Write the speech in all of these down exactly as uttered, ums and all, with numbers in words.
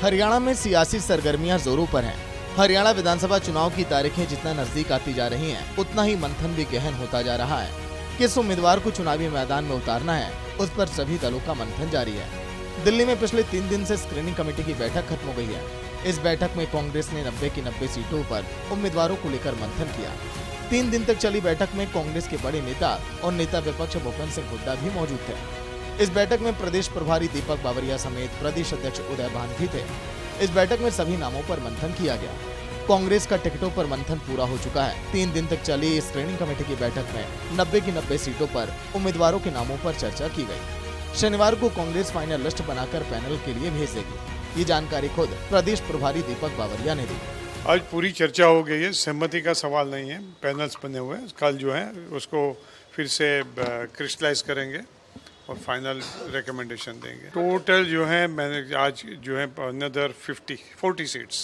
हरियाणा में सियासी सरगर्मियां जोरों पर हैं। हरियाणा विधानसभा चुनाव की तारीखें जितना नजदीक आती जा रही हैं, उतना ही मंथन भी गहन होता जा रहा है। किस उम्मीदवार को चुनावी मैदान में उतारना है, उस पर सभी दलों का मंथन जारी है। दिल्ली में पिछले तीन दिन से स्क्रीनिंग कमेटी की बैठक खत्म हो गई है। इस बैठक में कांग्रेस ने नब्बे की नब्बे सीटों पर उम्मीदवारों को लेकर मंथन किया। तीन दिन तक चली बैठक में कांग्रेस के बड़े नेता और नेता विपक्ष भूपेंद्र सिंह हुड्डा भी मौजूद थे। इस बैठक में प्रदेश प्रभारी दीपक बावरिया समेत प्रदेश अध्यक्ष उदय भान भी थे। इस बैठक में सभी नामों पर मंथन किया गया। कांग्रेस का टिकटों पर मंथन पूरा हो चुका है। तीन दिन तक चली इस स्क्रीनिंग कमेटी की बैठक में नब्बे की नब्बे सीटों पर उम्मीदवारों के नामों पर चर्चा की गई। शनिवार को कांग्रेस फाइनल लिस्ट बनाकर पैनल के लिए भेज देगी। ये जानकारी खुद प्रदेश प्रभारी दीपक बावरिया ने दी। आज पूरी चर्चा हो गई है, सहमति का सवाल नहीं है। पैनल्स बने हुए हैं, कल जो है उसको फिर से क्रिस्टलाइज करेंगे और फाइनल रिकमेंडेशन देंगे। टोटल जो है मैंने आज जो है अनदर फिफ्टी फोर्टी सीट्स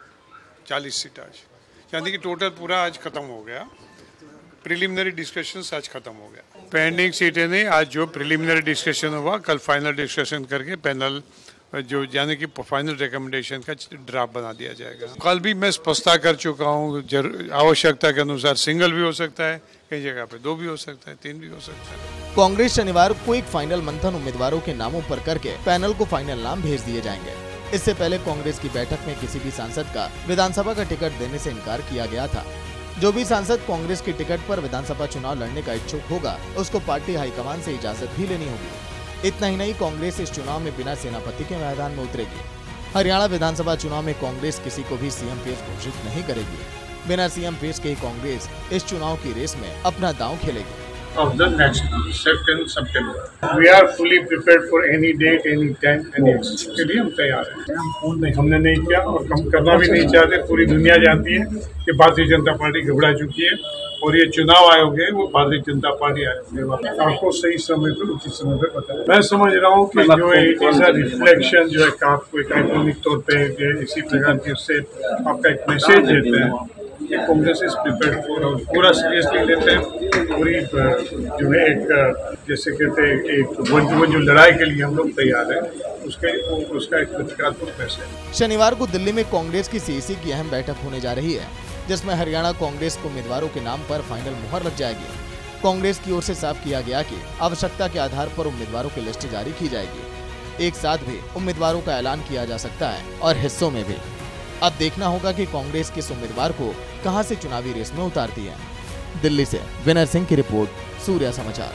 चालीस सीट आज, यानी कि टोटल पूरा आज खत्म हो गया। प्रिलिमिनरी डिस्कशंस आज खत्म हो गया। पेंडिंग सीटें नहीं, आज जो प्रिलिमिनरी डिस्कशन हुआ कल फाइनल डिस्कशन करके पैनल जो यानी कि फाइनल रिकमेंडेशन का ड्राफ्ट बना दिया जाएगा। कल भी मैं स्पष्टता कर चुका हूँ, आवश्यकता के अनुसार सिंगल भी हो सकता है, कई जगह पे दो भी हो सकता है, तीन भी हो सकता है। कांग्रेस शनिवार को एक फाइनल मंथन उम्मीदवारों के नामों पर करके पैनल को फाइनल नाम भेज दिए जाएंगे। इससे पहले कांग्रेस की बैठक में किसी भी सांसद का विधानसभा का टिकट देने से इनकार किया गया था। जो भी सांसद कांग्रेस के टिकट पर विधानसभा चुनाव लड़ने का इच्छुक होगा, उसको पार्टी हाईकमान से इजाजत भी लेनी होगी। इतना ही नहीं, कांग्रेस इस चुनाव में बिना सेनापति के मैदान में उतरेगी। हरियाणा विधानसभा चुनाव में कांग्रेस किसी को भी सीएम पेश घोषित नहीं करेगी। बिना सीएम पेश के ही कांग्रेस इस चुनाव की रेस में अपना दांव खेलेगी। Of the next second September. We are fully prepared for any date, any time, any action. के लिए हम तैयार हैं। हम फोन नहीं हमने नहीं किया और हम करना भी नहीं चाहते। पूरी दुनिया जानती है कि भारतीय जनता पार्टी घबरा चुकी है और ये चुनाव आयोग है वो भारतीय जनता पार्टी आयोग है। आपको सही समय पर उचित समय पर पता है। मैं समझ रहा हूँ कि जो है इट इज अ रिफ्लेक्शन, जो है आपको एक आइकॉनिक तौर पे इसी प्रकार के उससे आपका एक मैसेज देते हैं कि कांग्रेस इज प्रिपेयर्ड फॉर, और पूरा सीरियसली लेते हैं। पूरी जो है एक जैसे कहते हैं एक वन टू वन जो लड़ाई के लिए हम लोग तैयार हैं, उसके उसका एक प्रतीकात्मक मैसेज। शनिवार को दिल्ली में कांग्रेस की सीईसी की अहम बैठक होने जा रही है, जिसमें हरियाणा कांग्रेस को उम्मीदवारों के नाम पर फाइनल मुहर लग जाएगी। कांग्रेस की ओर से साफ किया गया कि आवश्यकता के आधार पर उम्मीदवारों की लिस्ट जारी की जाएगी। एक साथ भी उम्मीदवारों का ऐलान किया जा सकता है और हिस्सों में भी। अब देखना होगा कि कांग्रेस किस उम्मीदवार को कहां से चुनावी रेस में उतारती है। दिल्ली से विनय सिंह की रिपोर्ट, सूर्या समाचार।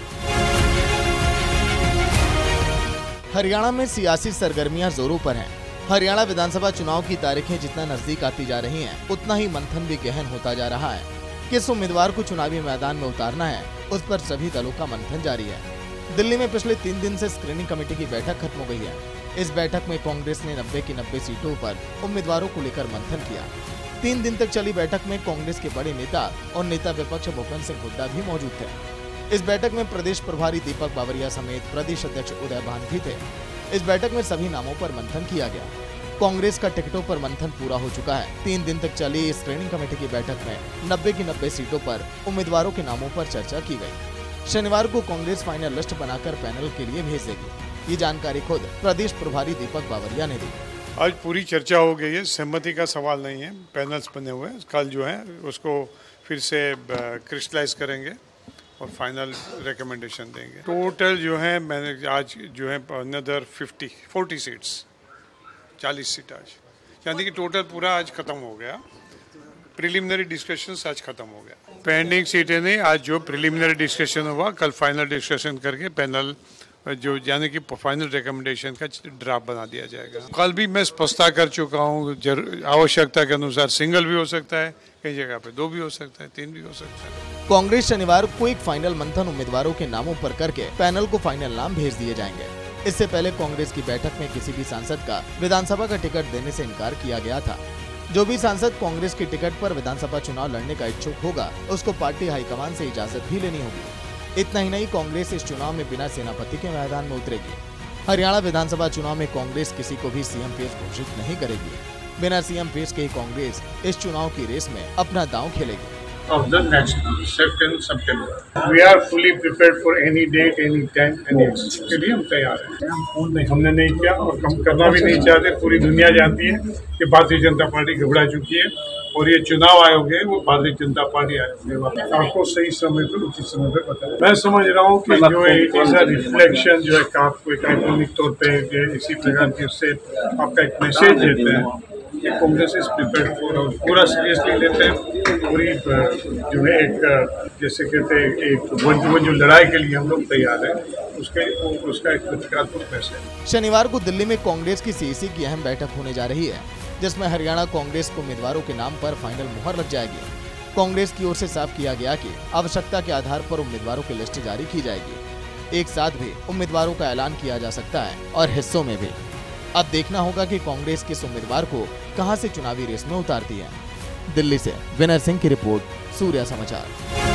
हरियाणा में सियासी सरगर्मियां जोरों पर हैं। हरियाणा विधानसभा चुनाव की तारीखें जितना नजदीक आती जा रही हैं, उतना ही मंथन भी गहन होता जा रहा है। किस उम्मीदवार को चुनावी मैदान में उतारना है, उस पर सभी दलों का मंथन जारी है। दिल्ली में पिछले तीन दिन से स्क्रीनिंग कमेटी की बैठक खत्म हो गई है। इस बैठक में कांग्रेस ने नब्बे की नब्बे सीटों पर उम्मीदवारों को लेकर मंथन किया। तीन दिन तक चली बैठक में कांग्रेस के बड़े नेता और नेता विपक्ष भूपेंद्र सिंह हुड्डा भी मौजूद थे। इस बैठक में प्रदेश प्रभारी दीपक बावरिया समेत प्रदेश अध्यक्ष उदय भान भी थे। इस बैठक में सभी नामों पर मंथन किया गया। कांग्रेस का टिकटों पर मंथन पूरा हो चुका है। तीन दिन तक चली इस स्क्रीनिंग कमेटी की बैठक में नब्बे की नब्बे सीटों पर उम्मीदवारों के नामों पर चर्चा की गई। शनिवार को कांग्रेस फाइनल लिस्ट बनाकर पैनल के लिए भेज देगी। ये जानकारी खुद प्रदेश प्रभारी दीपक बावरिया ने दी। आज पूरी चर्चा हो गई है, सहमति का सवाल नहीं है। पैनल्स बने हुए हैं, कल जो है उसको फिर से क्रिस्टलाइज करेंगे और फाइनल रिकमेंडेशन देंगे। टोटल जो है मैंने आज जो है अनदर फिफ्टी फोर्टी सीट्स चालीस सीट आज, यानी कि टोटल पूरा आज खत्म हो गया। प्रिलिमिनरी डिस्कशंस आज खत्म हो गया। पेंडिंग सीटें नहीं, आज जो प्रिलिमिनरी डिस्कशन हुआ कल फाइनल डिस्कशन करके पैनल जो यानी कि फाइनल रिकमेंडेशन का ड्राफ्ट बना दिया जाएगा। कल भी मैं स्पष्टता कर चुका हूँ, आवश्यकता के अनुसार सिंगल भी हो सकता है, कई जगह पे दो भी हो सकता है, तीन भी हो सकता है। कांग्रेस शनिवार को एक फाइनल मंथन उम्मीदवारों के नामों पर करके पैनल को फाइनल नाम भेज दिए जाएंगे। इससे पहले कांग्रेस की बैठक में किसी भी सांसद का विधानसभा का टिकट देने से इनकार किया गया था। जो भी सांसद कांग्रेस के टिकट पर विधानसभा चुनाव लड़ने का इच्छुक होगा, उसको पार्टी हाईकमान से इजाजत भी लेनी होगी। इतना ही नहीं, कांग्रेस इस चुनाव में बिना सेनापति के मैदान में उतरेगी। हरियाणा विधानसभा चुनाव में कांग्रेस किसी को भी सीएम पेश घोषित नहीं करेगी। बिना सीएम पेश के ही कांग्रेस इस चुनाव की रेस में अपना दांव खेलेगी। of the next second September. We are fully prepared for any date, any time, any action. के लिए हम तैयार हैं। हम फोन नहीं हमने नहीं किया और हम करना भी नहीं चाहते। पूरी दुनिया जानती है कि भारतीय जनता पार्टी घबरा चुकी है और ये चुनाव आयोग है वो भारतीय जनता पार्टी आयोग है। आपको सही समय पर उचित समय पर बताया। मैं समझ रहा हूँ कि जो इट इज अ रिफ्लेक्शन जो है आपको एक आइकॉनिक तौर पे इसी प्रकार के उससे आपका एक मैसेज देते हैं कि कांग्रेस इज प्रिपेयर्ड फॉर और पूरा सीरियसली लेते हैं। पूरी जो है एक जैसे कहते हैं एक वो जो लड़ाई के लिए हम लोग तैयार हैं उसके उसका एक प्रतीकात्मक मैसेज। शनिवार को दिल्ली में कांग्रेस की सीईसी की अहम बैठक होने जा रही है, जिसमें हरियाणा कांग्रेस को उम्मीदवारों के नाम पर फाइनल मुहर लग जाएगी। कांग्रेस की ओर से साफ किया गया कि आवश्यकता के आधार पर उम्मीदवारों की लिस्ट जारी की जाएगी। एक साथ भी उम्मीदवारों का ऐलान किया जा सकता है और हिस्सों में भी। अब देखना होगा कि कांग्रेस किस उम्मीदवार को कहां से चुनावी रेस में उतारती है। दिल्ली से विनय सिंह की रिपोर्ट, सूर्या समाचार।